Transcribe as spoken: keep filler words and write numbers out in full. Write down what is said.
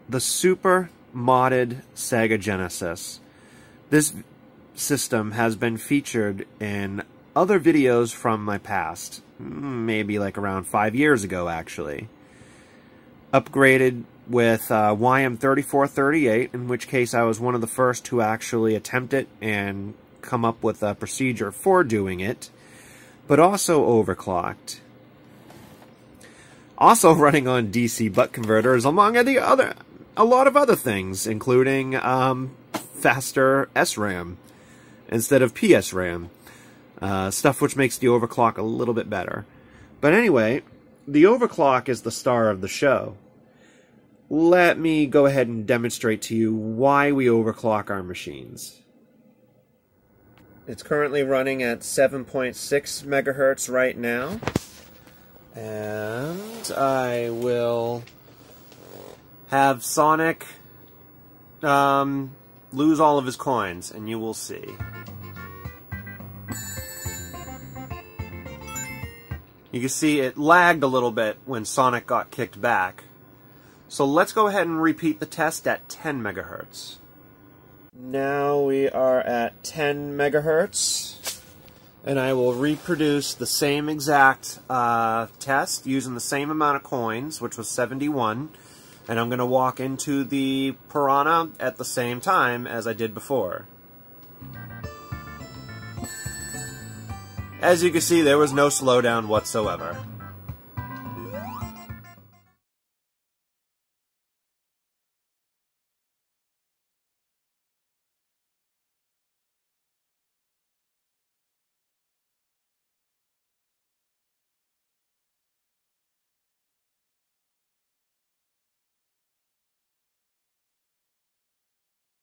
the Super Modded Sega Genesis. This system has been featured in other videos from my past, maybe like around five years ago actually. Upgraded with uh, Y M thirty-four thirty-eight, in which case I was one of the first to actually attempt it and come up with a procedure for doing it, but also overclocked. Also running on D C buck converters, among the other, a lot of other things, including um, faster S RAM instead of P S RAM. Uh, stuff which makes the overclock a little bit better. But anyway, the overclock is the star of the show. Let me go ahead and demonstrate to you why we overclock our machines. It's currently running at seven point six megahertz right now. And I will have Sonic um, lose all of his coins, and you will see. You can see it lagged a little bit when Sonic got kicked back. So let's go ahead and repeat the test at ten megahertz. Now we are at ten megahertz, and I will reproduce the same exact uh, test using the same amount of coins, which was seventy-one, and I'm going to walk into the Piranha at the same time as I did before. As you can see, there was no slowdown whatsoever.